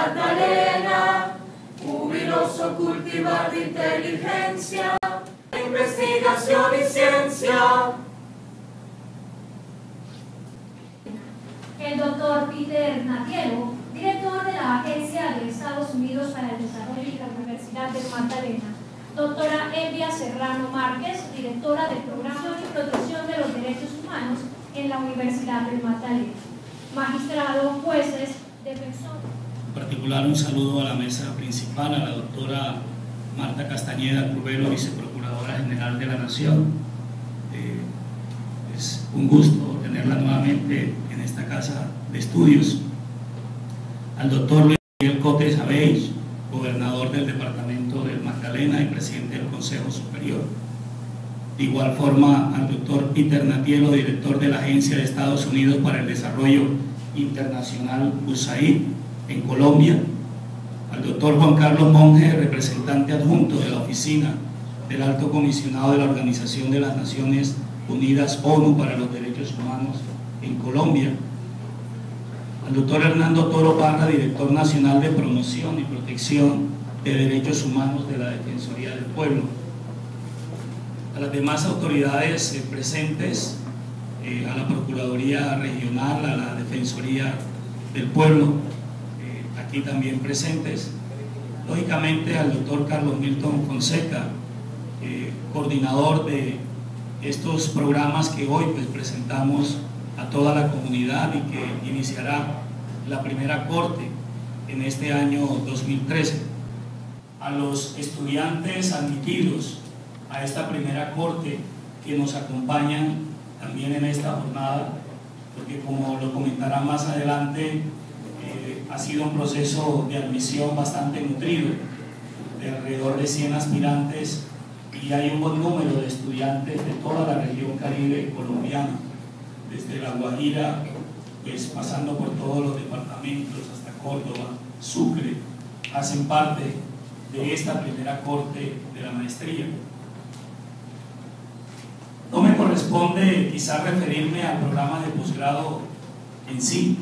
Magdalena, jubiloso cultivar de inteligencia, investigación y ciencia. El doctor Peter Natielo, director de la Agencia de Estados Unidos para el Desarrollo y la Universidad de Magdalena. Doctora Elvia Serrano Márquez, directora del Programa de Protección de los Derechos Humanos en la Universidad de Magdalena. Magistrado, jueces, defensores. En particular, un saludo a la mesa principal, a la doctora Marta Castañeda Curvelo, viceprocuradora general de la Nación. Es un gusto tenerla nuevamente en esta casa de estudios. Al doctor Luis Miguel Cotes Abeix, gobernador del departamento del Magdalena y presidente del Consejo Superior. De igual forma, al doctor Peter Natielo, director de la Agencia de Estados Unidos para el Desarrollo Internacional, USAID, en Colombia. Al doctor Juan Carlos Monge, representante adjunto de la Oficina del Alto Comisionado de la Organización de las Naciones Unidas, ONU, para los Derechos Humanos en Colombia. Al doctor Hernando Toro Parra, director nacional de promoción y protección de derechos humanos de la Defensoría del Pueblo. A las demás autoridades presentes, a la Procuraduría Regional, a la Defensoría del Pueblo, aquí también presentes. Lógicamente al doctor Carlos Milton Fonseca, coordinador de estos programas que hoy presentamos a toda la comunidad y que iniciará la primera corte en este año 2013. A los estudiantes admitidos a esta primera corte que nos acompañan también en esta jornada, porque como lo comentará más adelante, ha sido un proceso de admisión bastante nutrido, de alrededor de 100 aspirantes, y hay un buen número de estudiantes de toda la región caribe colombiana, desde La Guajira, pues pasando por todos los departamentos hasta Córdoba, Sucre, hacen parte de esta primera corte de la maestría. No me corresponde quizás referirme al programa de posgrado en sí.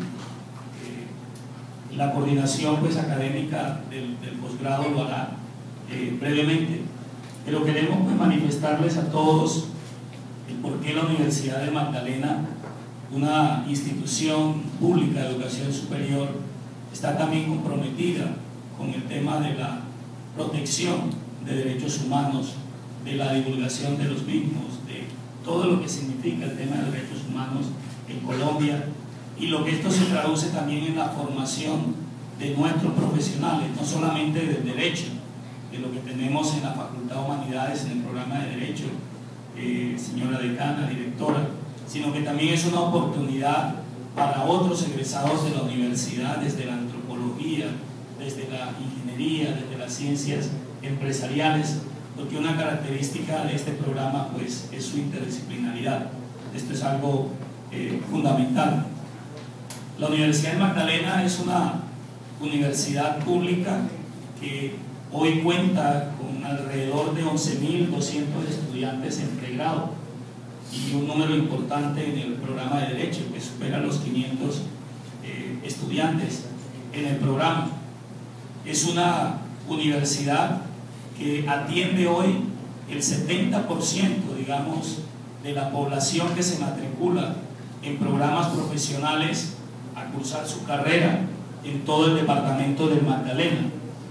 La coordinación académica del posgrado lo hará brevemente, pero queremos manifestarles a todos el por qué la Universidad de Magdalena, una institución pública de educación superior, está también comprometida con el tema de la protección de derechos humanos, de la divulgación de los mismos, de todo lo que significa el tema de derechos humanos en Colombia, y lo que esto se traduce también en la formación de nuestros profesionales, no solamente del derecho, de lo que tenemos en la Facultad de Humanidades, en el programa de Derecho, señora decana, directora, sino que también es una oportunidad para otros egresados de la universidad, desde la antropología, desde la ingeniería, desde las ciencias empresariales, porque una característica de este programa es su interdisciplinaridad. Esto es algo fundamental. La Universidad de Magdalena es una universidad pública que hoy cuenta con alrededor de 11.200 estudiantes en pregrado y un número importante en el programa de Derecho, que supera los 500 estudiantes en el programa. Es una universidad que atiende hoy el 70%, digamos, de la población que se matricula en programas profesionales a cursar su carrera en todo el departamento del Magdalena,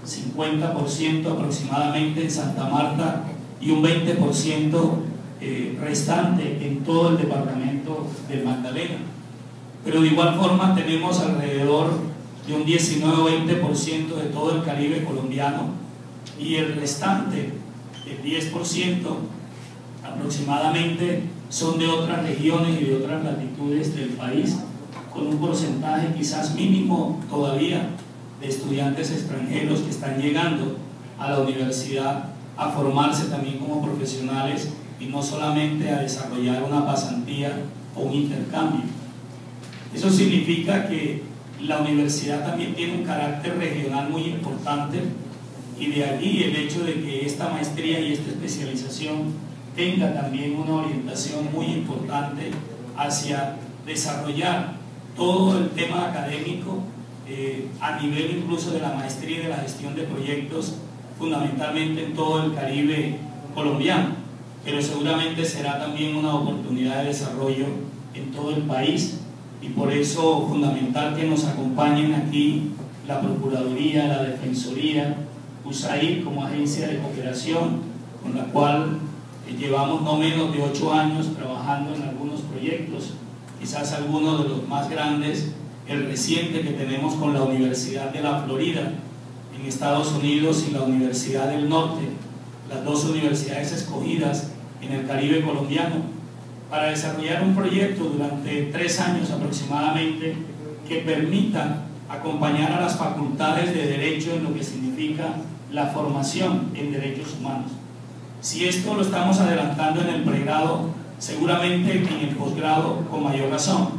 50% aproximadamente en Santa Marta y un 20% restante en todo el departamento del Magdalena. Pero de igual forma tenemos alrededor de un 19 o 20% de todo el Caribe colombiano, y el restante, el 10% aproximadamente, son de otras regiones y de otras latitudes del país, con un porcentaje quizás mínimo todavía de estudiantes extranjeros que están llegando a la universidad a formarse también como profesionales y no solamente a desarrollar una pasantía o un intercambio. Eso significa que la universidad también tiene un carácter regional muy importante, y de allí el hecho de que esta maestría y esta especialización tenga también una orientación muy importante hacia desarrollar todo el tema académico a nivel incluso de la maestría y de la gestión de proyectos, fundamentalmente en todo el Caribe colombiano, pero seguramente será también una oportunidad de desarrollo en todo el país, y por eso fundamental que nos acompañen aquí la Procuraduría, la Defensoría, USAID como agencia de cooperación, con la cual llevamos no menos de 8 años trabajando en algunos proyectos, quizás algunos de los más grandes, el reciente que tenemos con la Universidad de la Florida en Estados Unidos y la Universidad del Norte, las dos universidades escogidas en el Caribe colombiano, para desarrollar un proyecto durante 3 años aproximadamente que permita acompañar a las facultades de Derecho en lo que significa la formación en derechos humanos. Si esto lo estamos adelantando en el pregrado, seguramente en el posgrado con mayor razón.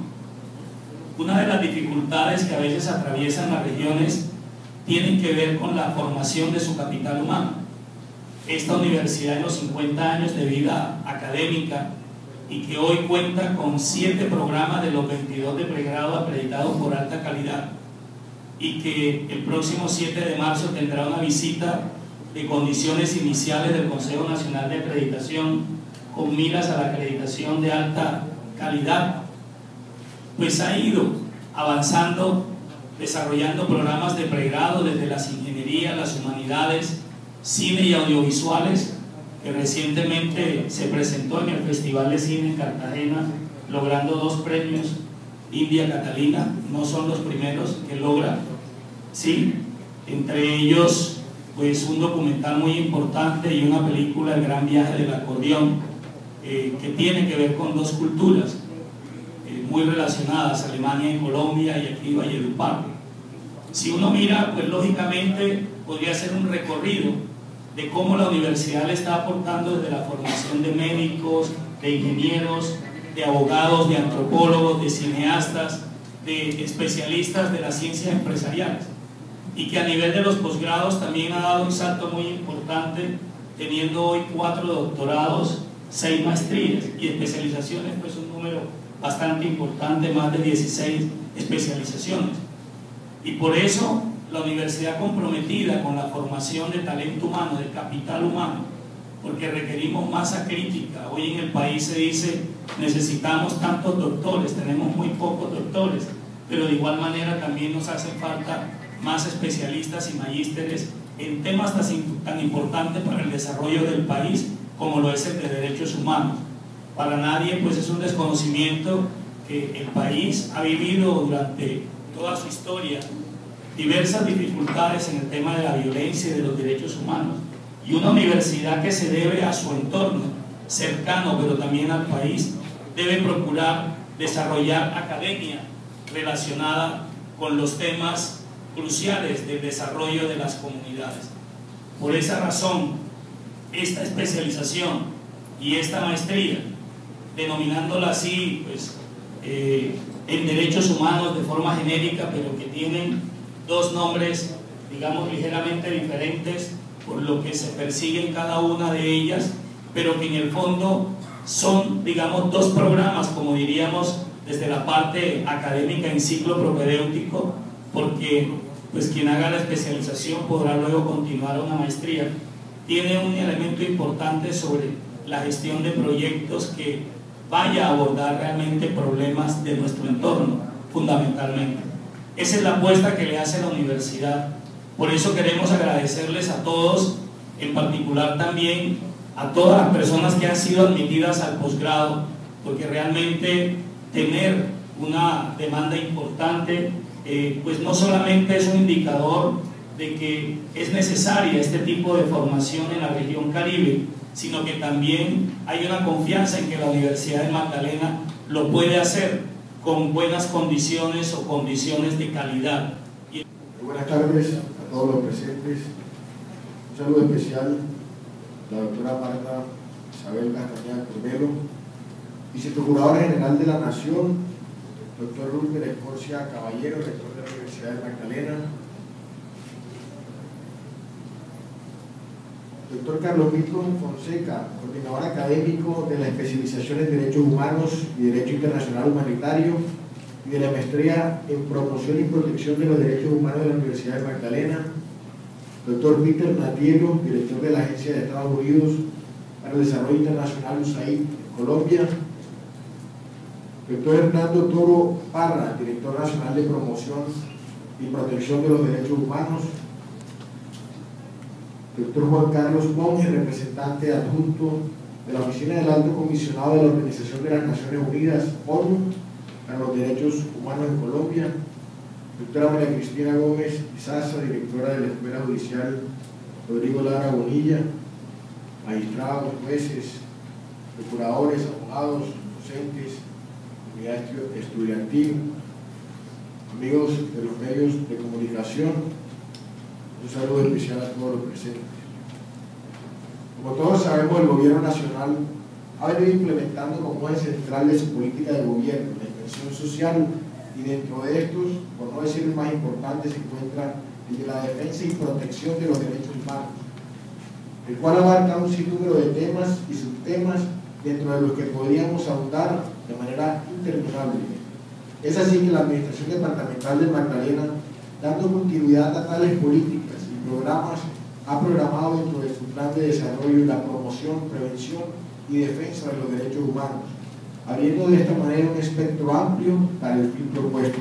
Una de las dificultades que a veces atraviesan las regiones tienen que ver con la formación de su capital humano. Esta universidad en los 50 años de vida académica, y que hoy cuenta con 7 programas de los 22 de pregrado acreditados por alta calidad, y que el próximo 7 de marzo tendrá una visita de condiciones iniciales del Consejo Nacional de Acreditación con miras a la acreditación de alta calidad, pues ha ido avanzando, desarrollando programas de pregrado desde las ingenierías, las humanidades, cine y audiovisuales, que recientemente se presentó en el Festival de Cine en Cartagena, logrando 2 premios India Catalina. No son los primeros que logra, sí, entre ellos pues un documental muy importante y una película, El Gran Viaje del Acordeón, que tiene que ver con 2 culturas muy relacionadas, Alemania y Colombia, y aquí Valledupar. Si uno mira, pues lógicamente podría ser un recorrido de cómo la universidad le está aportando desde la formación de médicos, de ingenieros, de abogados, de antropólogos, de cineastas, de especialistas de las ciencias empresariales, y que a nivel de los posgrados también ha dado un salto muy importante, teniendo hoy 4 doctorados, 6 maestrías y especializaciones, pues un número bastante importante, más de 16 especializaciones. Y por eso la universidad comprometida con la formación de talento humano, de capital humano, porque requerimos masa crítica. Hoy en el país se dice, necesitamos tantos doctores, tenemos muy pocos doctores, pero de igual manera también nos hacen falta más especialistas y magísteres en temas tan importantes para el desarrollo del país como lo es el de derechos humanos. Para nadie pues es un desconocimiento que el país ha vivido durante toda su historia diversas dificultades en el tema de la violencia y de los derechos humanos, y una universidad que se debe a su entorno cercano pero también al país debe procurar desarrollar academia relacionada con los temas cruciales del desarrollo de las comunidades. Por esa razón, esta especialización y esta maestría, denominándola así pues, en derechos humanos de forma genérica, pero que tienen 2 nombres, digamos, ligeramente diferentes por lo que se persigue en cada una de ellas, pero que en el fondo son, digamos, 2 programas, como diríamos, desde la parte académica en ciclo propedéutico, porque pues quien haga la especialización podrá luego continuar una maestría. Tiene un elemento importante sobre la gestión de proyectos que vaya a abordar realmente problemas de nuestro entorno, fundamentalmente. Esa es la apuesta que le hace la universidad. Por eso queremos agradecerles a todos, en particular también a todas las personas que han sido admitidas al posgrado, porque realmente tener una demanda importante pues no solamente es un indicador de que es necesaria este tipo de formación en la región Caribe, sino que también hay una confianza en que la Universidad de Magdalena lo puede hacer con buenas condiciones o condiciones de calidad. Buenas tardes a todos los presentes. Un saludo especial a la doctora Marta Isabel Castañeda Curvelo, Viceprocuradora General de la Nación, doctor Rulber Escorcia Caballero, rector de la Universidad de Magdalena, doctor Carlos Milton Fonseca, coordinador académico de la especialización en Derechos Humanos y Derecho Internacional Humanitario, y de la maestría en promoción y protección de los derechos humanos de la Universidad de Magdalena. Doctor Peter Natielo, director de la Agencia de Estados Unidos para el Desarrollo Internacional USAID en Colombia. Doctor Hernando Toro Parra, director nacional de promoción y protección de los derechos humanos. Doctor Juan Carlos Monge, representante adjunto de la Oficina del Alto Comisionado de la Organización de las Naciones Unidas, ONU, para los Derechos Humanos en Colombia. Doctora María Cristina Gómez Izaza, directora de la Escuela Judicial Rodrigo Lara Bonilla. Magistrados, jueces, procuradores, abogados, docentes, comunidad estudiantil, amigos de los medios de comunicación, un saludo especial a todos los presentes. Como todos sabemos, el Gobierno Nacional ha venido implementando como eje central de su política de gobierno la inversión social, y dentro de estos, por no decir el más importante, se encuentra el de la defensa y protección de los derechos humanos, el cual abarca un sinnúmero de temas y subtemas dentro de los que podríamos ahondar de manera interminable. Es así que la Administración Departamental de Magdalena, dando continuidad a tales políticas y programas, ha programado dentro de su plan de desarrollo la promoción, prevención y defensa de los derechos humanos, abriendo de esta manera un espectro amplio para el fin propuesto.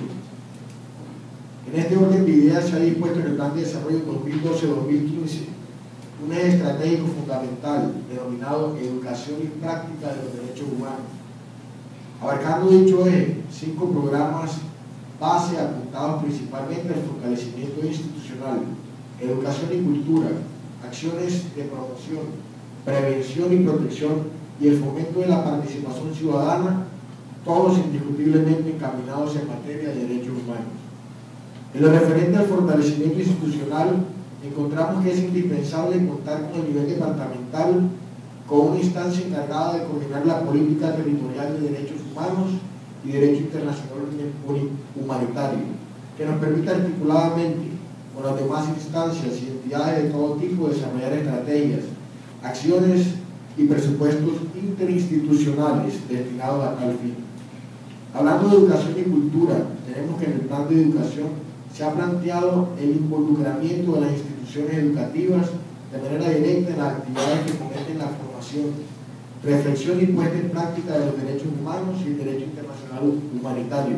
En este orden de ideas se ha dispuesto en el Plan de Desarrollo 2012-2015 un eje estratégico fundamental denominado Educación y Práctica de los Derechos Humanos, abarcando dicho eje 5 programas base apuntados principalmente al fortalecimiento institucional, educación y cultura, acciones de promoción, prevención y protección y el fomento de la participación ciudadana, todos indiscutiblemente encaminados en materia de derechos humanos. En lo referente al fortalecimiento institucional, encontramos que es indispensable contar con el nivel departamental con una instancia encargada de coordinar la política territorial de derechos humanos y derecho internacional humanitario, que nos permita articuladamente con las demás instancias y entidades de todo tipo desarrollar estrategias, acciones y presupuestos interinstitucionales destinados a tal fin. Hablando de educación y cultura, tenemos que en el plan de educación se ha planteado el involucramiento de las instituciones educativas de manera directa en las actividades que fomenten la formación, reflexión y puesta en práctica de los derechos humanos y el derecho internacional humanitario,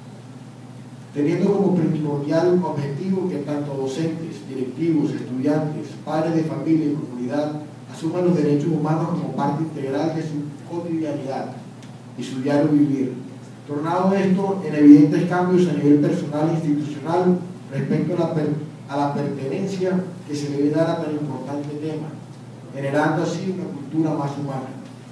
teniendo como primordial objetivo que tanto docentes, directivos, estudiantes, padres de familia y comunidad asuman los derechos humanos como parte integral de su cotidianidad y su diario vivir, tornado esto en evidentes cambios a nivel personal e institucional respecto a la pertenencia que se debe dar a tan importante tema, generando así una cultura más humana.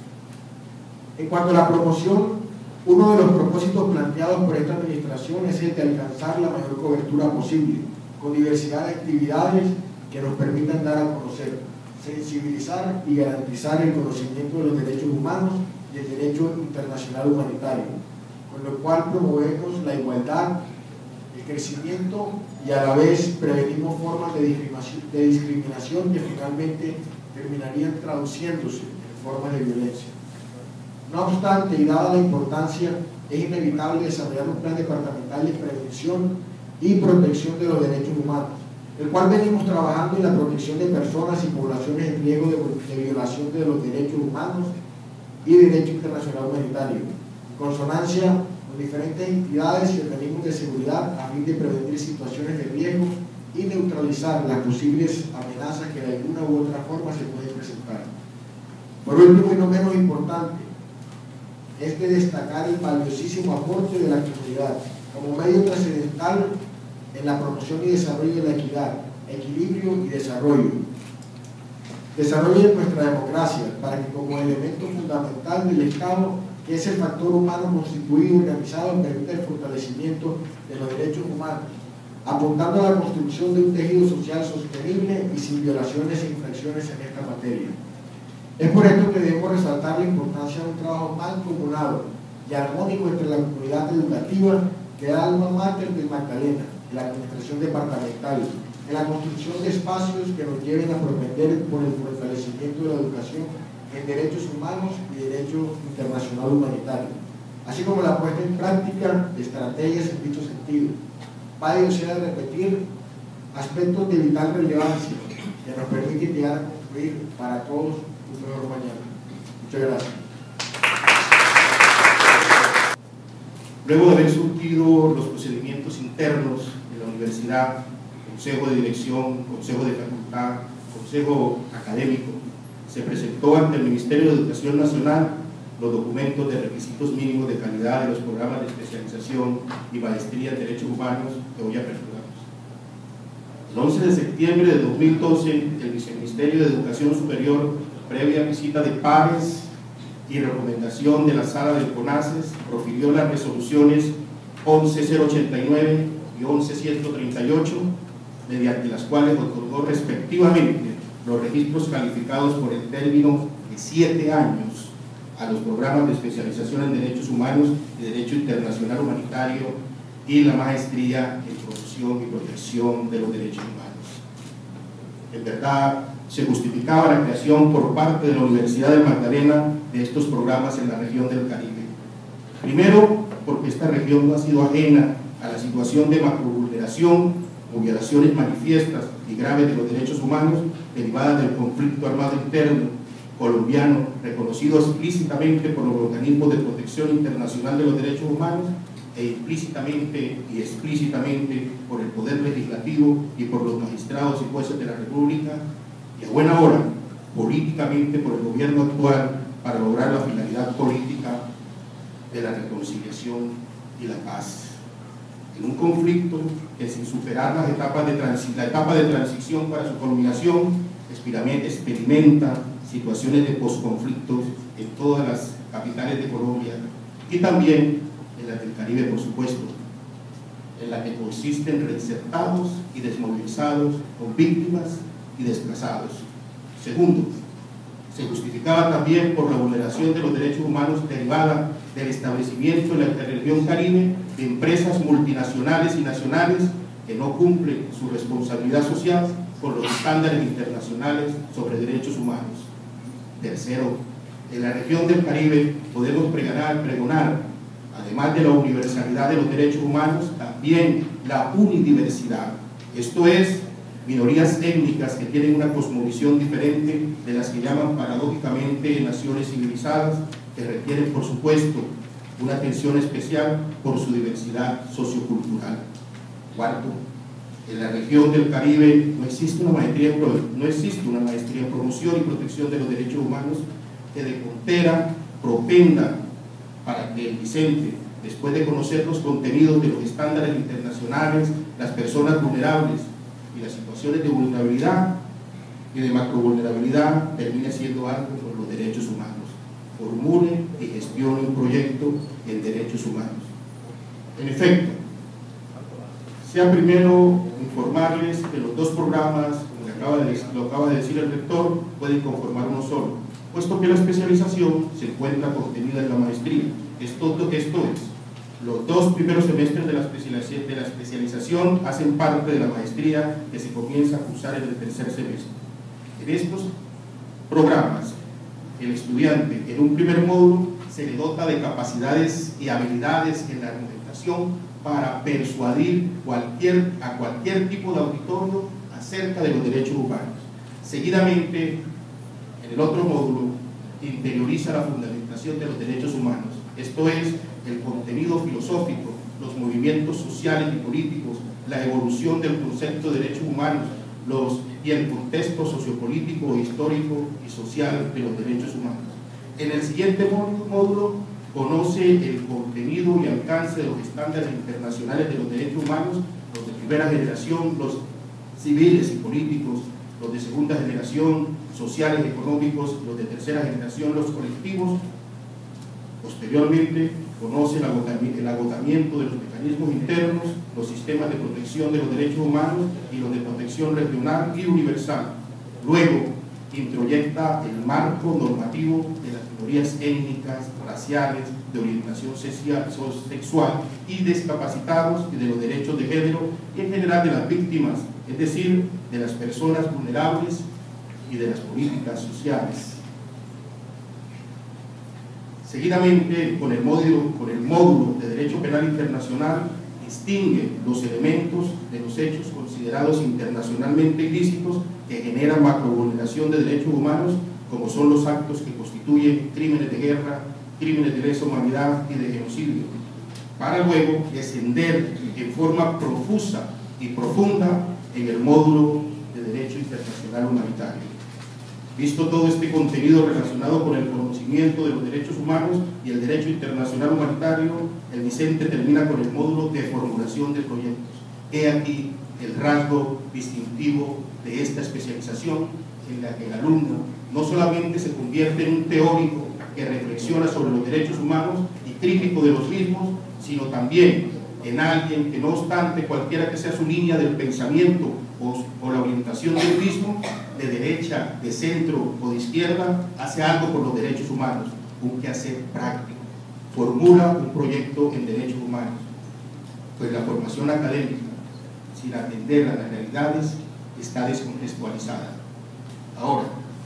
En cuanto a la promoción, uno de los propósitos planteados por esta administración es el de alcanzar la mayor cobertura posible, con diversidad de actividades que nos permitan dar a conocer, sensibilizar y garantizar el conocimiento de los derechos humanos y el derecho internacional humanitario, con lo cual promovemos la igualdad, el crecimiento y a la vez prevenimos formas de discriminación que finalmente terminarían traduciéndose en formas de violencia. No obstante, y dada la importancia, es inevitable desarrollar un plan departamental de prevención y protección de los derechos humanos, el cual venimos trabajando en la protección de personas y poblaciones en riesgo de violación de los derechos humanos y derecho internacional humanitario, en consonancia con diferentes entidades y organismos de seguridad a fin de prevenir situaciones de riesgo y neutralizar las posibles amenazas que de alguna u otra forma se pueden presentar. Por último y no menos importante, es de destacar el valiosísimo aporte de la comunidad como medio trascendental en la promoción y desarrollo de la equidad, equilibrio y desarrollo. Desarrollo de nuestra democracia para que como elemento fundamental del Estado, que es el factor humano constituido y organizado, permita el fortalecimiento de los derechos humanos, apuntando a la construcción de un tejido social sostenible y sin violaciones e infracciones en esta materia. Es por esto que debemos resaltar la importancia de un trabajo mancomunado y armónico entre la comunidad educativa, que da alma mater del Magdalena, de la administración departamental, en la construcción de espacios que nos lleven a propender por el fortalecimiento de la educación en derechos humanos y derecho internacional humanitario, así como la puesta en práctica de estrategias en dicho sentido. Vale o sea repetir aspectos de vital relevancia que nos permiten llegar a construir para todos un mejor mañana. Muchas gracias. Luego de haber surtido los procedimientos internos de la universidad, consejo de dirección, consejo de facultad, consejo académico, se presentó ante el Ministerio de Educación Nacional los documentos de requisitos mínimos de calidad de los programas de especialización y maestría en Derechos Humanos que hoy aperturamos. El 11 de septiembre de 2012, el Viceministerio de Educación Superior, previa visita de pares y recomendación de la Sala del CONACES, profirió las resoluciones 11089 y 11138, mediante las cuales otorgó respectivamente los registros calificados por el término de 7 años a los programas de especialización en Derechos Humanos y Derecho Internacional Humanitario y la maestría en promoción y protección de los derechos humanos. En verdad, se justificaba la creación por parte de la Universidad de Magdalena de estos programas en la región del Caribe. Primero, porque esta región no ha sido ajena a la situación de macrovulneración o violaciones manifiestas y graves de los derechos humanos derivadas del conflicto armado interno colombiano, reconocido explícitamente por los organismos de protección internacional de los derechos humanos e implícitamente y explícitamente por el Poder Legislativo y por los magistrados y jueces de la República, y a buena hora, políticamente por el gobierno actual para lograr la finalidad política de la reconciliación y la paz. En un conflicto que, sin superar la etapa de transición para su culminación, experimenta situaciones de posconflictos en todas las capitales de Colombia y también en las del Caribe, por supuesto, en la que consisten reinsertados y desmovilizados con víctimas y desplazados. Segundo, se justificaba también por la vulneración de los derechos humanos derivada del establecimiento en la región Caribe de empresas multinacionales y nacionales que no cumplen su responsabilidad social con los estándares internacionales sobre derechos humanos. Tercero, en la región del Caribe podemos pregonar, además de la universalidad de los derechos humanos, también la unidiversidad, esto es, minorías étnicas que tienen una cosmovisión diferente de las que llaman paradójicamente naciones civilizadas, que requieren, por supuesto, una atención especial por su diversidad sociocultural. Cuarto, en la región del Caribe no existe una maestría en promoción y protección de los derechos humanos que de frontera propenda para que el Vicente, después de conocer los contenidos de los estándares internacionales, las personas vulnerables y las situaciones de vulnerabilidad y de macrovulnerabilidad, termine siendo algo por los derechos humanos, formule y gestione un proyecto en derechos humanos. En efecto, sea primero informarles que los dos programas, como lo acaba de decir el rector, pueden conformar uno solo, puesto que la especialización se encuentra contenida en la maestría. Esto es, los dos primeros semestres de la especialización hacen parte de la maestría que se comienza a cursar en el tercer semestre. En estos programas, el estudiante en un primer módulo se le dota de capacidades y habilidades en la argumentación para persuadir a cualquier tipo de auditorio acerca de los derechos humanos. Seguidamente, en el otro módulo, interioriza la fundamentación de los derechos humanos, esto es, el contenido filosófico, los movimientos sociales y políticos, la evolución del concepto de derechos humanos y el contexto sociopolítico, histórico y social de los derechos humanos. En el siguiente módulo, conoce el contenido y alcance de los estándares internacionales de los derechos humanos, los de primera generación, los civiles y políticos, los de segunda generación, sociales y económicos, los de tercera generación, los colectivos. Posteriormente, conoce el agotamiento de los mecanismos internos, los sistemas de protección de los derechos humanos y los de protección regional y universal. Luego, introyecta el marco normativo de las minorías étnicas, raciales, de orientación sexual y discapacitados y de los derechos de género y en general de las víctimas, es decir, de las personas vulnerables y de las políticas sociales. Seguidamente, con el módulo de Derecho Penal Internacional, distingue los elementos de los hechos considerados internacionalmente ilícitos que generan macrovulneración de derechos humanos, como son los actos que constituyen crímenes de guerra, crímenes de lesa humanidad y de genocidio, para luego descender en forma profusa y profunda en el módulo de Derecho Internacional Humanitario. Visto todo este contenido relacionado con el conocimiento de los derechos humanos y el derecho internacional humanitario, el Vicente termina con el módulo de formulación de proyectos. He aquí el rasgo distintivo de esta especialización, en la que el alumno no solamente se convierte en un teórico que reflexiona sobre los derechos humanos y crítico de los mismos, sino también en alguien que, no obstante cualquiera que sea su línea del pensamiento o la orientación del mismo, de derecha, de centro o de izquierda, hace algo por los derechos humanos, un quehacer práctico, formula un proyecto en derechos humanos. Pues la formación académica, sin atender a las realidades, está descontextualizada. Ahora,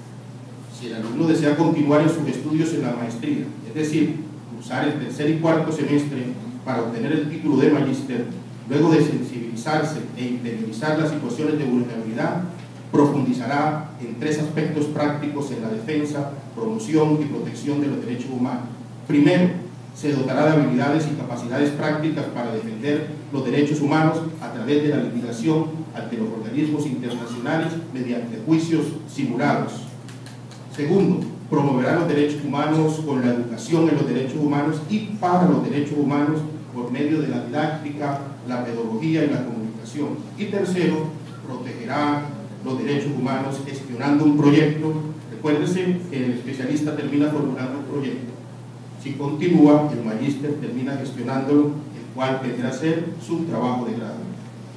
si el alumno desea continuar en sus estudios en la maestría, es decir, cursar el tercer y cuarto semestre para obtener el título de magíster, luego de sensibilizarse e interiorizar las situaciones de vulnerabilidad, profundizará en 3 aspectos prácticos en la defensa, promoción y protección de los derechos humanos. Primero, se dotará de habilidades y capacidades prácticas para defender los derechos humanos a través de la litigación ante los organismos internacionales mediante juicios simulados. Segundo, promoverá los derechos humanos con la educación en los derechos humanos y para los derechos humanos por medio de la didáctica, la pedagogía y la comunicación. Y tercero, protegerá los derechos humanos gestionando un proyecto. Recuérdense que el especialista termina formulando un proyecto. Si continúa, el magíster termina gestionándolo, el cual vendrá a ser su trabajo de grado.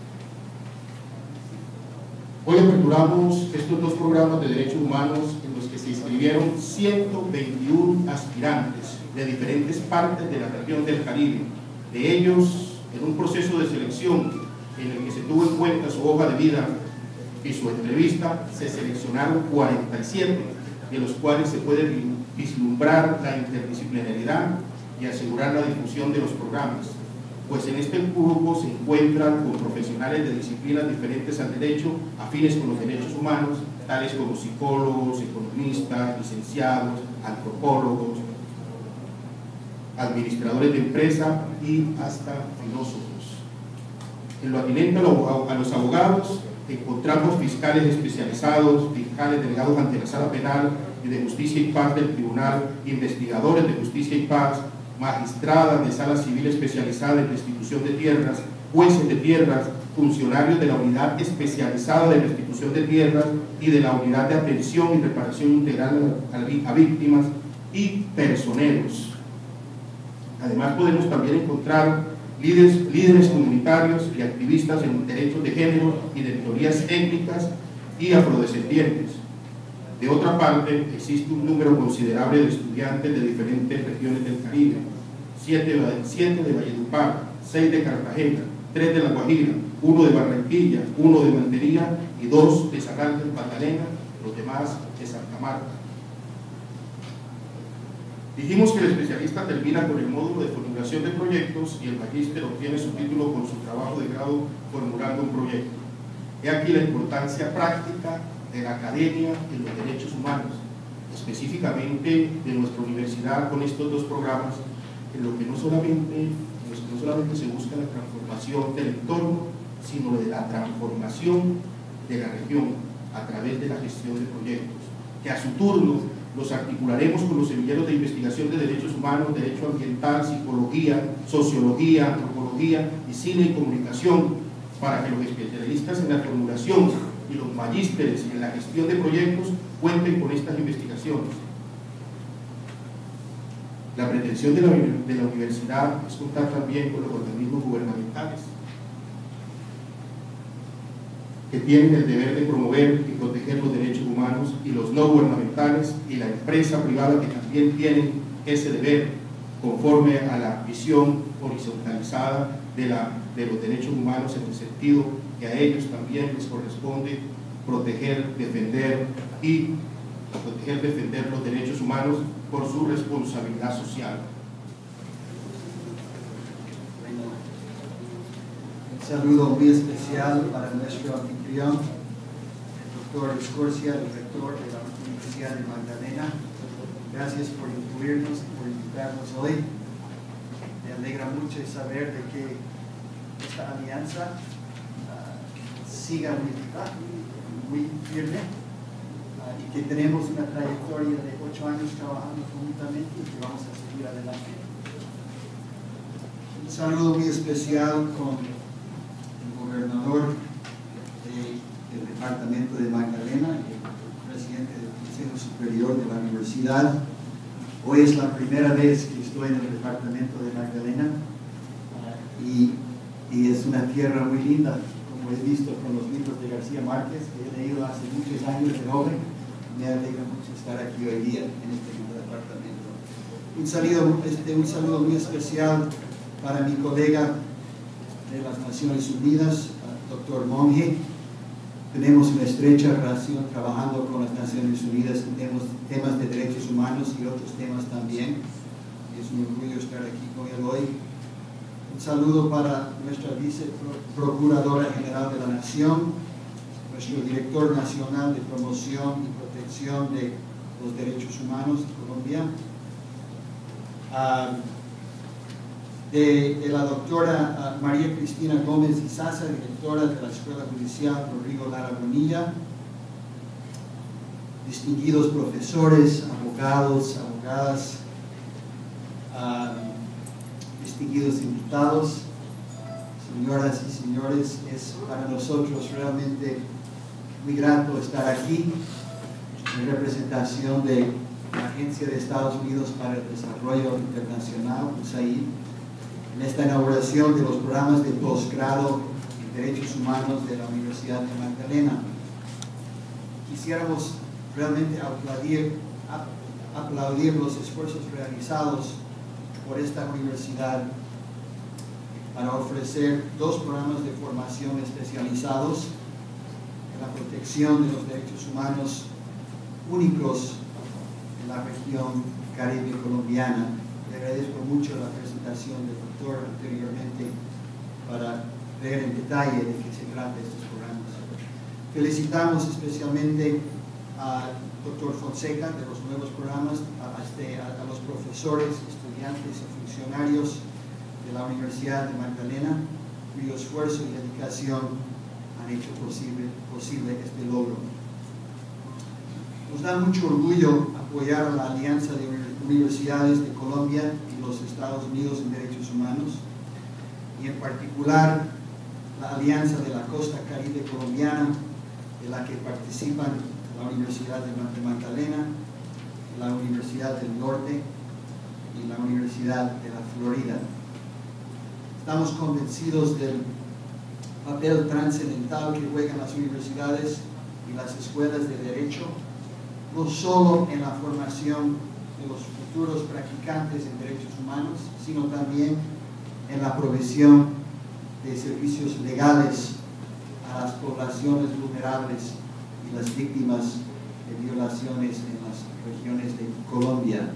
Hoy aperturamos estos 2 programas de derechos humanos en los que se inscribieron 121 aspirantes de diferentes partes de la región del Caribe. De ellos, en un proceso de selección en el que se tuvo en cuenta su hoja de vida y su entrevista, se seleccionaron 47, de los cuales se puede vislumbrar la interdisciplinariedad y asegurar la difusión de los programas, pues en este grupo se encuentran con profesionales de disciplinas diferentes al derecho, afines con los derechos humanos, tales como psicólogos, economistas, licenciados, antropólogos, administradores de empresa y hasta filósofos. En lo atinente a los abogados, encontramos fiscales especializados, fiscales delegados ante la Sala Penal y de Justicia y Paz del Tribunal, investigadores de Justicia y Paz, magistradas de Sala Civil especializada en restitución de tierras, jueces de tierras, funcionarios de la Unidad Especializada de Restitución de Tierras y de la Unidad de Atención y Reparación Integral a Víctimas y personeros. Además podemos también encontrar líderes comunitarios y activistas en derechos de género y de minorías étnicas y afrodescendientes. De otra parte, existe un número considerable de estudiantes de diferentes regiones del Caribe, 7 de Valledupar, 6 de Cartagena, 3 de La Guajira, 1 de Barranquilla, 1 de Mantería y 2 de San Ángel Magdalena, los demás de Santa Marta. Dijimos que el especialista termina con el módulo de formulación de proyectos y el magíster obtiene su título con su trabajo de grado formulando un proyecto. He aquí la importancia práctica de la academia en los derechos humanos, específicamente de nuestra universidad con estos 2 programas, en los que no solamente se busca la transformación del entorno, sino de la transformación de la región a través de la gestión de proyectos, que a su turno los articularemos con los semilleros de investigación de derechos humanos, derecho ambiental, psicología, sociología, antropología y cine y comunicación, para que los especialistas en la formulación y los magísteres en la gestión de proyectos cuenten con estas investigaciones. La pretensión de la universidad es contar también con los organismos gubernamentales, que tienen el deber de promover y proteger los derechos humanos, y los no gubernamentales y la empresa privada, que también tienen ese deber conforme a la visión horizontalizada de los derechos humanos, en el sentido que a ellos también les corresponde proteger, defender y proteger, defender los derechos humanos por su responsabilidad social. Un saludo muy especial para nuestro anfitrión, el doctor Escorcia, el rector de la Universidad de Magdalena. Gracias por incluirnos y por invitarnos hoy. Me alegra mucho saber de que esta alianza siga muy firme y que tenemos una trayectoria de 8 años trabajando conjuntamente y que vamos a seguir adelante. Un saludo muy especial con el gobernador del departamento de Magdalena y el presidente del Consejo Superior de la Universidad. Hoy es la primera vez que estoy en el departamento de Magdalena y es una tierra muy linda, como he visto con los libros de García Márquez, que he leído hace muchos años de joven. Me alegra mucho estar aquí hoy día en este departamento. Un saludo muy especial para mi colega de las Naciones Unidas, doctor Monge. Tenemos una estrecha relación trabajando con las Naciones Unidas en temas de derechos humanos y otros temas también. Es un orgullo estar aquí con él hoy. Un saludo para nuestra viceprocuradora general de la Nación, nuestro director nacional de promoción y protección de los derechos humanos de Colombia, de la doctora María Cristina Gómez Izaza, directora de la Escuela Judicial Rodrigo Lara Bonilla, distinguidos profesores, abogados, abogadas, distinguidos invitados, señoras y señores, es para nosotros realmente muy grato estar aquí en representación de la Agencia de Estados Unidos para el Desarrollo Internacional, USAID, en esta inauguración de los programas de posgrado en Derechos Humanos de la Universidad de Magdalena. Quisiéramos realmente aplaudir los esfuerzos realizados por esta universidad para ofrecer 2 programas de formación especializados en la protección de los derechos humanos únicos en la región caribe colombiana. Le agradezco mucho la presentación del doctor anteriormente para ver en detalle de qué se trata estos programas. Felicitamos especialmente al doctor Fonseca de los nuevos programas, a los profesores, estudiantes y funcionarios de la Universidad de Magdalena, cuyo esfuerzo y dedicación han hecho posible este logro. Nos da mucho orgullo apoyar a la Alianza de Universidades de Colombia y los Estados Unidos en Derechos Humanos, y en particular la Alianza de la Costa Caribe Colombiana, de la que participan la Universidad de Magdalena, la Universidad del Norte y la Universidad de la Florida. Estamos convencidos del papel trascendental que juegan las universidades y las escuelas de derecho, no solo en la formación de los futuros practicantes en derechos humanos, sino también en la provisión de servicios legales a las poblaciones vulnerables y las víctimas de violaciones en las regiones de Colombia.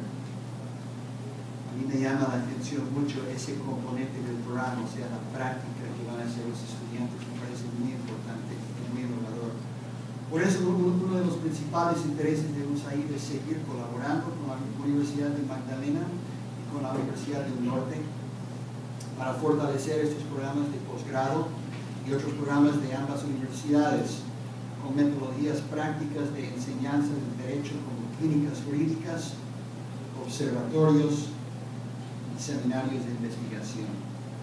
A mí me llama la atención mucho ese componente del programa, o sea, la práctica que van a hacer los estudiantes, me parece muy importante y muy innovador. Por eso uno de los principales intereses de USAID es seguir colaborando con la Universidad de Magdalena y con la Universidad del Norte para fortalecer estos programas de posgrado y otros programas de ambas universidades, con metodologías prácticas de enseñanza del derecho como clínicas jurídicas, observatorios y seminarios de investigación.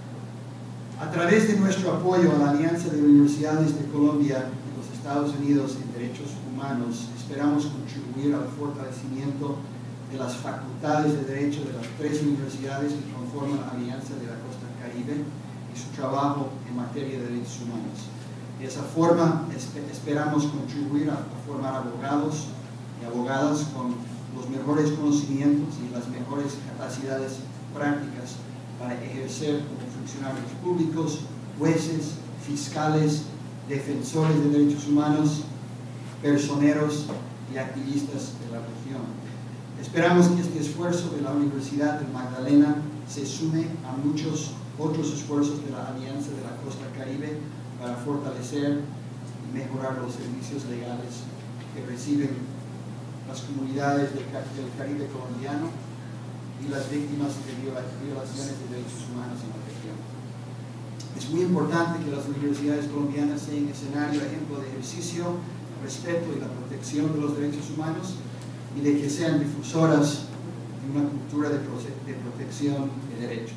A través de nuestro apoyo a la Alianza de Universidades de Colombia y los Estados Unidos en Derechos Humanos, esperamos contribuir al fortalecimiento de las facultades de derecho de las 3 universidades que conforman la Alianza de la Costa Caribe y su trabajo en materia de derechos humanos. De esa forma, esperamos contribuir a formar abogados y abogadas con los mejores conocimientos y las mejores capacidades prácticas para ejercer como funcionarios públicos, jueces, fiscales, defensores de derechos humanos, personeros y activistas de la región. Esperamos que este esfuerzo de la Universidad del Magdalena se sume a muchos otros esfuerzos de la Alianza de la Costa Caribe para fortalecer y mejorar los servicios legales que reciben las comunidades del Caribe colombiano y las víctimas de violaciones de derechos humanos en la región. Es muy importante que las universidades colombianas sean escenario, ejemplo de ejercicio, respeto y la protección de los derechos humanos, y de que sean difusoras de una cultura de protección de derechos.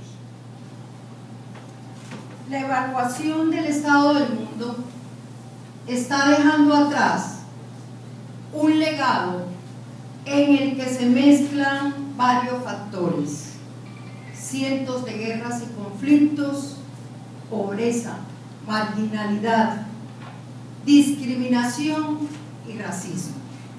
La evaluación del estado del mundo está dejando atrás un legado en el que se mezclan varios factores: cientos de guerras y conflictos, pobreza, marginalidad, discriminación y racismo.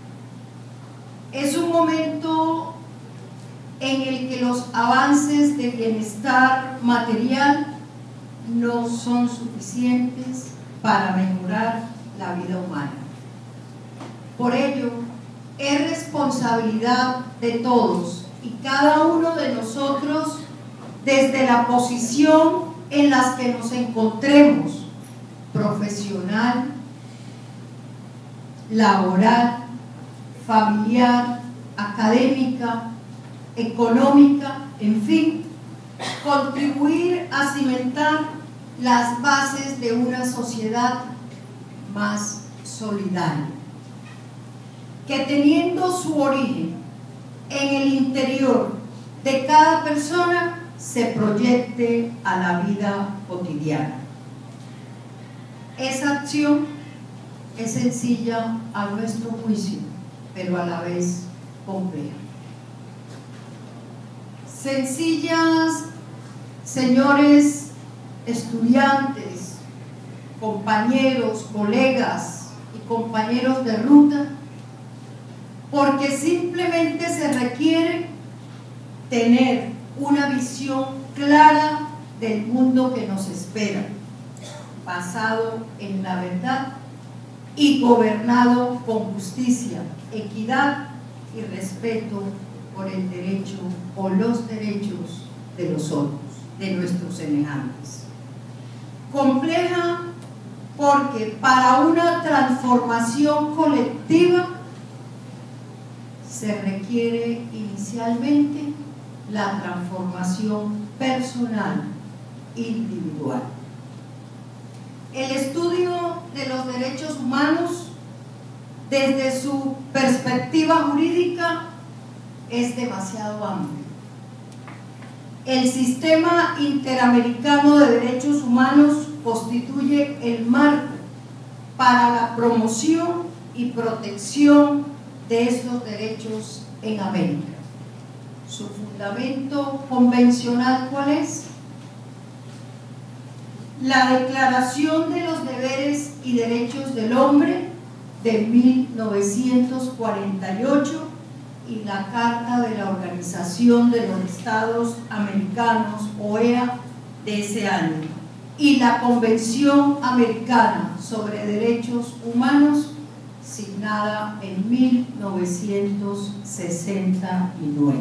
Es un momento en el que los avances de bienestar material no son suficientes para mejorar la vida humana. Por ello, es responsabilidad de todos y cada uno de nosotros, desde la posición en la que nos encontremos, profesional, laboral, familiar, académica, económica, en fin, contribuir a cimentar las bases de una sociedad más solidaria, que teniendo su origen en el interior de cada persona se proyecte a la vida cotidiana. Esa acción es sencilla a nuestro juicio, pero a la vez compleja. Sencillas, señores estudiantes, compañeros, colegas y compañeros de ruta, porque simplemente se requiere tener una visión clara del mundo que nos espera, basado en la verdad y gobernado con justicia, equidad y respeto por el derecho o los derechos de los otros, de nuestros semejantes. Compleja porque para una transformación colectiva se requiere inicialmente la transformación personal, individual. El estudio de los derechos humanos desde su perspectiva jurídica es demasiado amplio. El sistema interamericano de derechos humanos constituye el marco para la promoción y protección de estos derechos en América. Su fundamento convencional, ¿cuál es? La Declaración de los Deberes y Derechos del Hombre de 1948 y la Carta de la Organización de los Estados Americanos, OEA, de ese año, y la Convención Americana sobre Derechos Humanos, signada en 1969.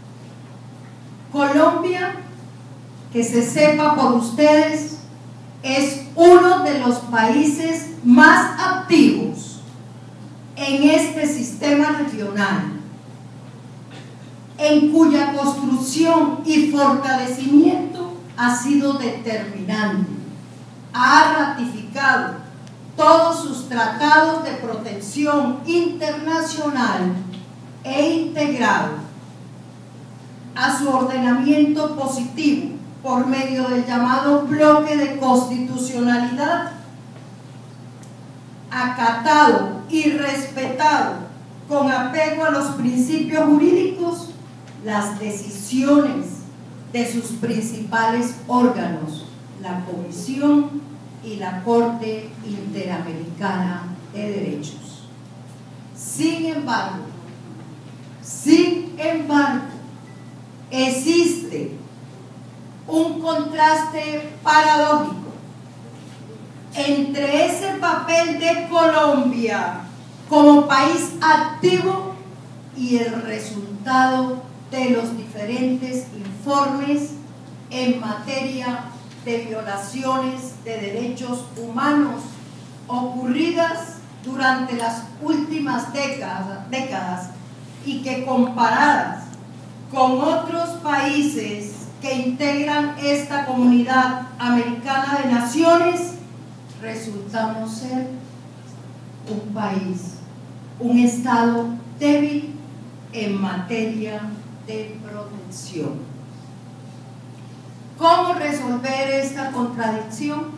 Colombia, que se sepa por ustedes, es uno de los países más activos en este sistema regional, en cuya construcción y fortalecimiento ha sido determinante. Ha ratificado todos sus tratados de protección internacional e integrado a su ordenamiento positivo por medio del llamado bloque de constitucionalidad, acatado y respetado con apego a los principios jurídicos las decisiones de sus principales órganos, la Comisión y la Corte Interamericana de Derechos. Sin embargo, existe un contraste paradójico entre ese papel de Colombia como país activo y el resultado de los diferentes informes en materia de violaciones de derechos humanos ocurridas durante las últimas décadas y que comparadas con otros países que integran esta comunidad americana de naciones, resultamos ser un país, un estado débil en materia de protección. ¿Cómo resolver esta contradicción?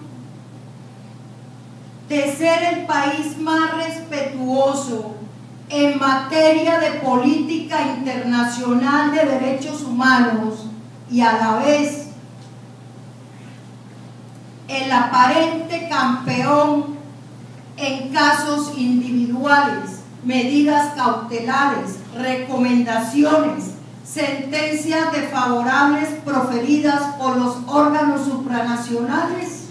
De ser el país más respetuoso en materia de política internacional de derechos humanos y a la vez el aparente campeón en casos individuales, medidas cautelares, recomendaciones, sentencias desfavorables proferidas por los órganos supranacionales.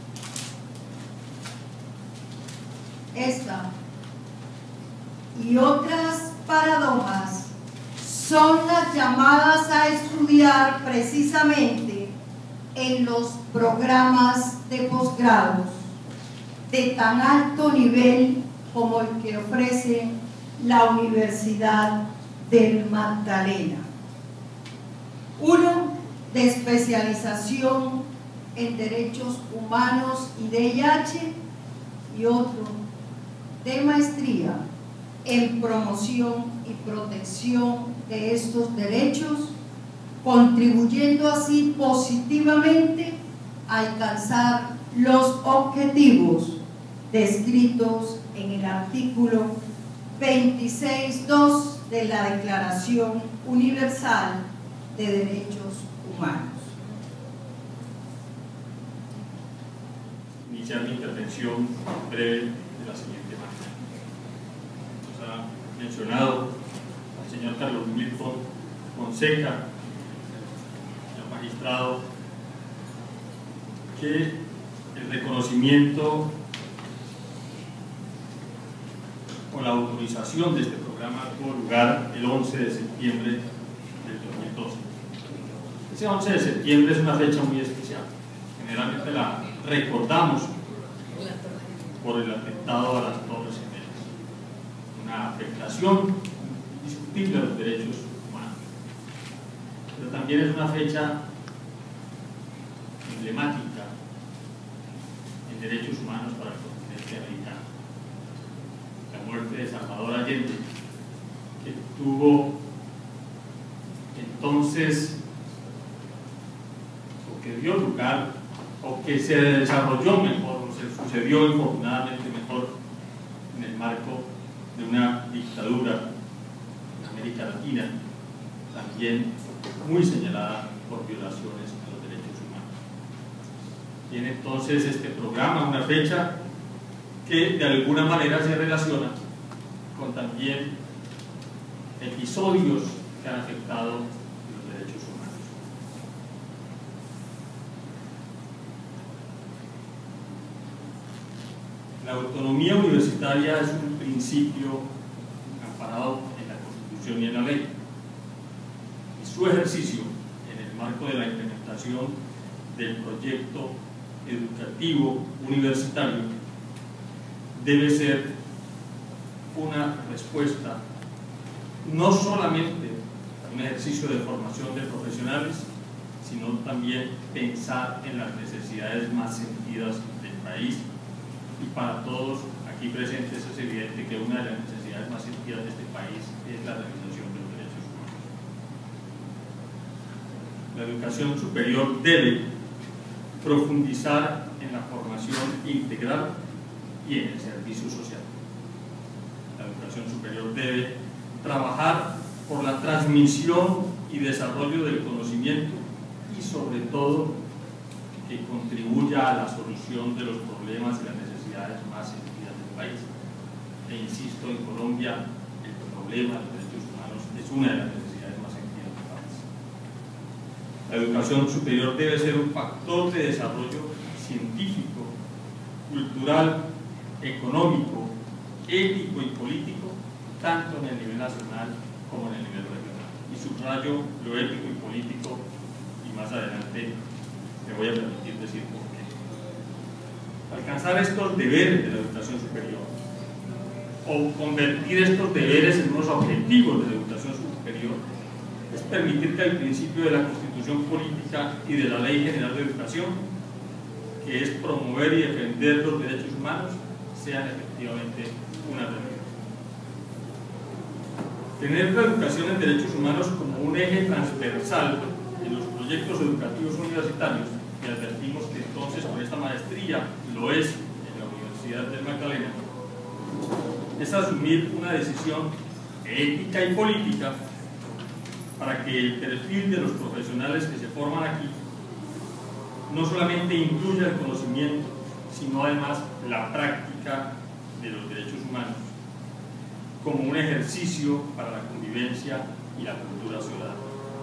Esta y otras paradojas son las llamadas a estudiar precisamente en los programas de posgrados de tan alto nivel como el que ofrece la Universidad del Magdalena. Uno de especialización en derechos humanos y VIH y otro de maestría en promoción y protección de estos derechos, contribuyendo así positivamente a alcanzar los objetivos descritos en el artículo 26.2 de la Declaración Universal de Derechos Humanos. Iniciar mi intervención breve de la siguiente manera. Nos ha mencionado el señor Carlos Milton Fonseca, el magistrado, que el reconocimiento o la autorización de este programa tuvo lugar el 11 de septiembre del 2012. Ese 11 de septiembre es una fecha muy especial. Generalmente la recordamos por el atentado a las Torres Gemelas, una afectación indiscutible a los derechos humanos, pero también es una fecha emblemática en derechos humanos para el continente americano. La muerte de Salvador Allende, que tuvo entonces, o que dio lugar, o que se desarrolló mejor, o se sucedió infortunadamente mejor en el marco de una dictadura en América Latina, también muy señalada por violaciones a los derechos humanos. Tiene entonces este programa una fecha que de alguna manera se relaciona con también episodios que han afectado los derechos humanos. La autonomía universitaria es un principio amparado en la Constitución y en la ley, y su ejercicio en el marco de la implementación del proyecto educativo universitario debe ser una respuesta no solamente un ejercicio de formación de profesionales, sino también pensar en las necesidades más sentidas del país. Y para todos aquí presentes es evidente que una de las necesidades más sentidas de este país es la realización de los derechos humanos. La educación superior debe profundizar en la formación integral y en el servicio social. La educación superior debe trabajar por la transmisión y desarrollo del conocimiento y sobre todo que contribuya a la solución de los problemas y las necesidades más sentidas del país. E insisto, en Colombia el problema de los derechos humanos es una de las necesidades más sentidas del país. La educación superior debe ser un factor de desarrollo científico, cultural, económico ético y político, tanto en el nivel nacional como en el nivel regional. Y subrayo lo ético y político, y más adelante me voy a permitir decir por qué. Alcanzar estos deberes de la educación superior, o convertir estos deberes en unos objetivos de la educación superior, es permitir que el principio de la Constitución Política y de la Ley General de Educación, que es promover y defender los derechos humanos, sean efectivamente una realidad. Tener la educación en derechos humanos como un eje transversal en los proyectos educativos universitarios, y advertimos que entonces con esta maestría lo es en la Universidad del Magdalena, es asumir una decisión ética y política para que el perfil de los profesionales que se forman aquí no solamente incluya el conocimiento, sino además la práctica de los derechos humanos como un ejercicio para la convivencia y la cultura ciudadana.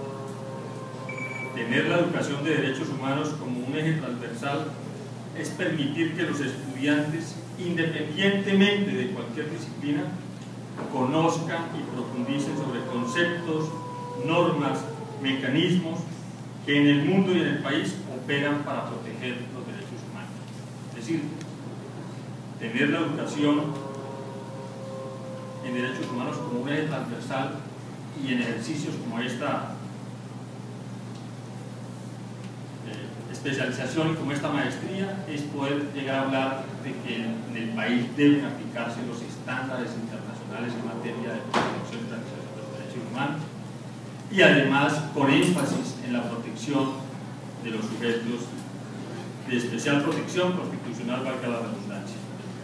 Tener la educación de derechos humanos como un eje transversal es permitir que los estudiantes, independientemente de cualquier disciplina, conozcan y profundicen sobre conceptos, normas, mecanismos que en el mundo y en el país operan para proteger los derechos humanos. Es decir, tener la educación en derechos humanos como un eje transversal y en ejercicios como esta especialización y como esta maestría es poder llegar a hablar de que en el país deben aplicarse los estándares internacionales en materia de protección y transición de los derechos humanos, y además con énfasis en la protección de los sujetos de especial protección constitucional, valga la redundancia.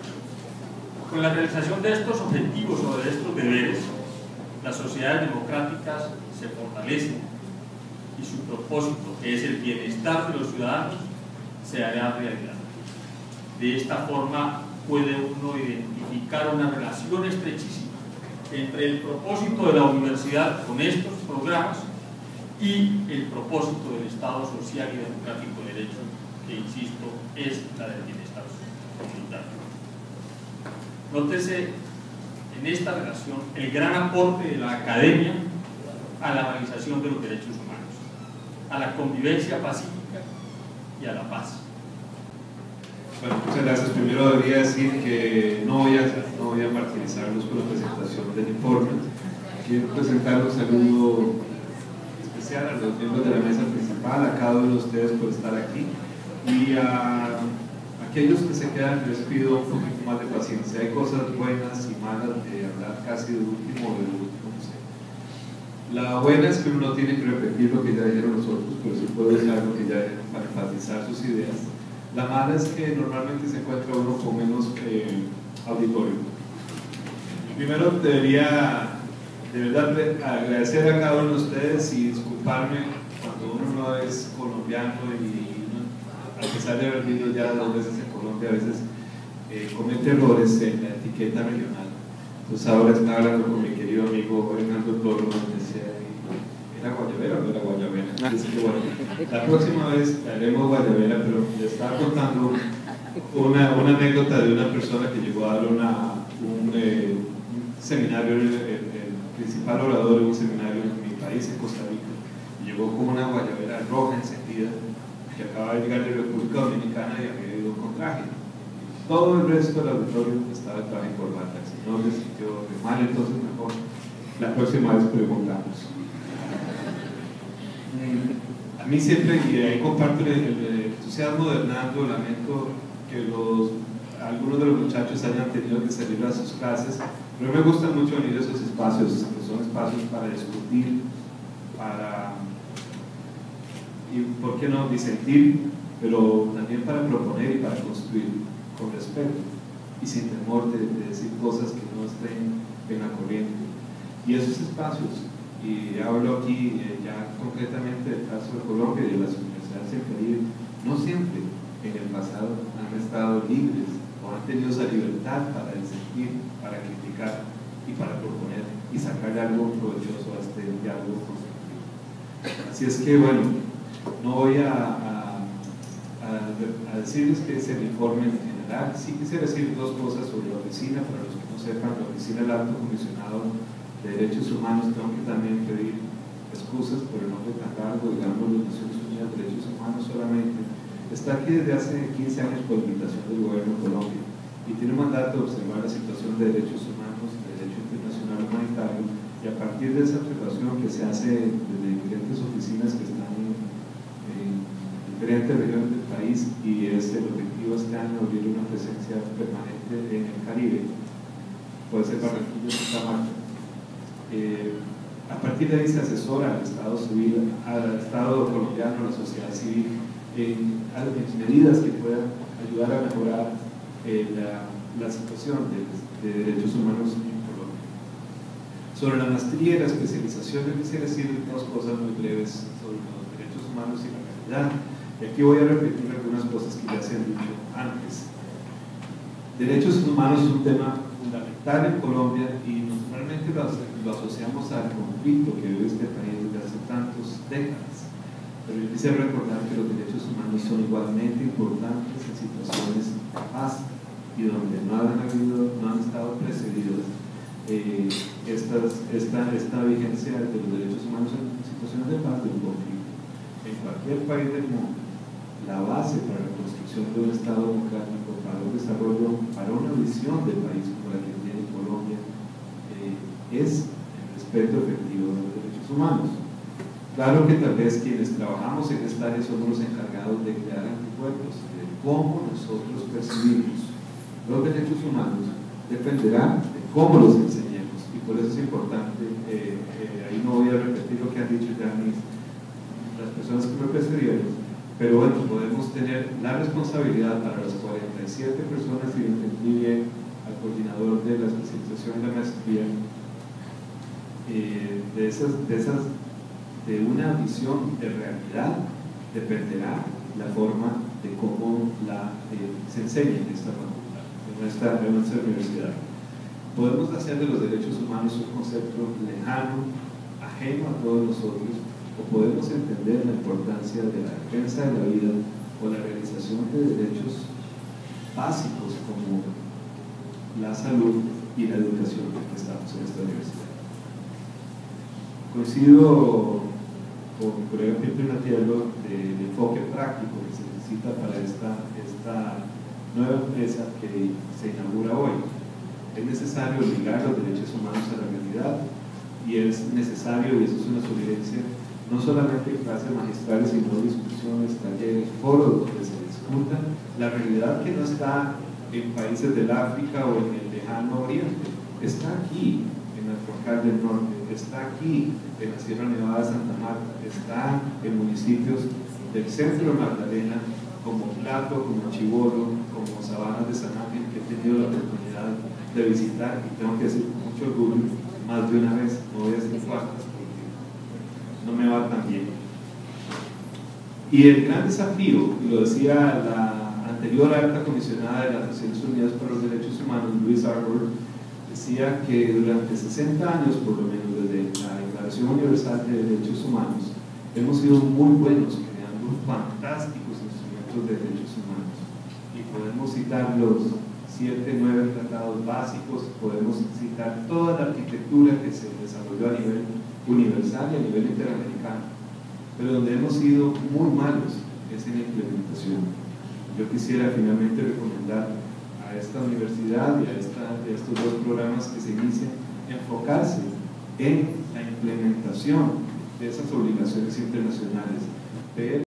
Con la realización de estos objetivos o de estos deberes, las sociedades democráticas se fortalecen y su propósito, que es el bienestar de los ciudadanos, se hará realidad. De esta forma puede uno identificar una relación estrechísima entre el propósito de la universidad con estos programas y el propósito del Estado social y democrático de derecho, que insisto, es la del bienestar comunitario. Nótese en esta relación el gran aporte de la academia a la realización de los derechos humanos, a la convivencia pacífica y a la paz. Bueno, muchas gracias. Primero debería decir que no voy a martirizarlos con la presentación del informe. Quiero presentar un saludo especial a los miembros de la mesa principal, a cada uno de ustedes por estar aquí, y a aquellos que se quedan les pido un poquito más de paciencia. Hay cosas buenas y malas de hablar casi de último o de último. No sé. La buena es que uno no tiene que repetir lo que ya dijeron los otros, pero sí puede usar lo que ya dijeron para enfatizar sus ideas. La mala es que normalmente se encuentra uno con menos auditorio. Primero debería de verdad agradecer a cada uno de ustedes y disculparme cuando uno no es colombiano y uno, a pesar de haber vivido ya 2 veces en Colombia, a veces comete errores en la etiqueta regional. Entonces ahora estaba hablando con mi querido amigo Hernando Toro, me decía, ¿era guayabera o no era guayabera? Así que bueno, la próxima vez haremos guayabera, pero le estaba contando una anécdota de una persona que llegó a dar un seminario, el principal orador de un seminario en mi país, en Costa Rica, y llegó con una guayabera roja encendida, que acaba de llegar de República Dominicana y había ido con traje. Todo el resto del auditorio estaba de traje y corbata. El señor le sintió mal, entonces mejor la próxima vez preguntamos. A mí siempre, y ahí comparto el entusiasmo de Hernando, lamento que algunos de los muchachos hayan tenido que salir a sus clases, pero me gusta mucho venir a esos espacios, que son espacios para discutir, y por qué no disentir, pero también para proponer y para construir con respeto y sin temor de decir cosas que no estén en la corriente. Y esos espacios, y hablo aquí ya concretamente del caso de Colombia y de las universidades del Caribe, no siempre en el pasado han estado libres o han tenido esa libertad para disentir, para criticar y para proponer y sacarle algo provechoso a este diálogo constructivo. Así es que bueno, no voy a decirles que se informen en general. Sí quisiera decir dos cosas sobre la oficina, para los que no sepan, la oficina del Alto Comisionado de Derechos Humanos. Tengo que también pedir excusas por el nombre tan largo, digamos, de las Naciones Unidas de Derechos Humanos solamente. Está aquí desde hace 15 años por invitación del gobierno de Colombia y tiene un mandato de observar la situación de derechos humanos, de derecho internacional humanitario, y a partir de esa observación que se hace desde diferentes oficinas que están en diferentes regiones del país, y es el objetivo este año abrir una presencia permanente en el Caribe, puede ser Barranquilla, Santa Marta. A partir de ahí se asesora al Estado civil, al Estado colombiano, a la sociedad civil, en medidas que puedan ayudar a mejorar la situación de derechos humanos en Colombia. Sobre la maestría y la especialización, yo quisiera decir dos cosas muy breves sobre los derechos humanos y la calidad. Y aquí voy a repetir algunas cosas que ya se han dicho antes. Derechos humanos es un tema fundamental en Colombia y normalmente lo asociamos al conflicto que vive este país desde hace tantas décadas. Pero yo quisiera recordar que los derechos humanos son igualmente importantes en situaciones de paz y donde no han estado precedidos esta vigencia de los derechos humanos en situaciones de paz de un conflicto. En cualquier país del mundo, la base para la construcción de un Estado democrático, para un desarrollo, para una visión del país como la que tiene Colombia, es el respeto efectivo de los derechos humanos. Claro que tal vez quienes trabajamos en esta área somos los encargados de crear anticuerpos, de cómo nosotros percibimos los derechos humanos, dependerá de cómo los enseñemos, y por eso es importante, ahí no voy a repetir lo que han dicho ya las personas que me precedieron, pero bueno, podemos tener la responsabilidad para las 47 personas, y entendí bien al coordinador de la especialización de la maestría, de una visión de realidad, dependerá la forma de cómo se enseña en esta facultad, en nuestra universidad. Podemos hacer de los derechos humanos un concepto lejano, ajeno a todos nosotros, o podemos entender la importancia de la defensa de la vida o la realización de derechos básicos como la salud y la educación que estamos en esta universidad. Coincido con el colega Pietro Natiello del enfoque práctico que se necesita para esta nueva empresa que se inaugura hoy. Es necesario ligar los derechos humanos a la realidad, y es necesario, y eso es una sugerencia, no solamente clases magistrales, sino discusiones, talleres, foros donde se discuta la realidad que no está en países del África o en el lejano Oriente, está aquí en el Troncal del Norte, está aquí en la Sierra Nevada de Santa Marta, está en municipios del centro de Magdalena, como Plato, como Chibolo, como Sabanas de San Ángel, que he tenido la oportunidad de visitar, y tengo que decir con mucho orgullo, más de una vez, no voy a decir cuántas, porque no me va tan bien. Y el gran desafío, y lo decía la anterior alta comisionada de las Naciones Unidas para los Derechos Humanos, Louise Arbour, decía que durante 60 años, por lo menos desde la Declaración Universal de Derechos Humanos, hemos sido muy buenos creando fantásticos instrumentos de derechos humanos, y podemos citar los 7, 9 tratados básicos, podemos citar toda la arquitectura que se desarrolló a nivel universal y a nivel interamericano, pero donde hemos sido muy malos es en la implementación. Yo quisiera finalmente recomendar a esta universidad y a estos dos programas que se inician, enfocarse en la implementación de esas obligaciones internacionales,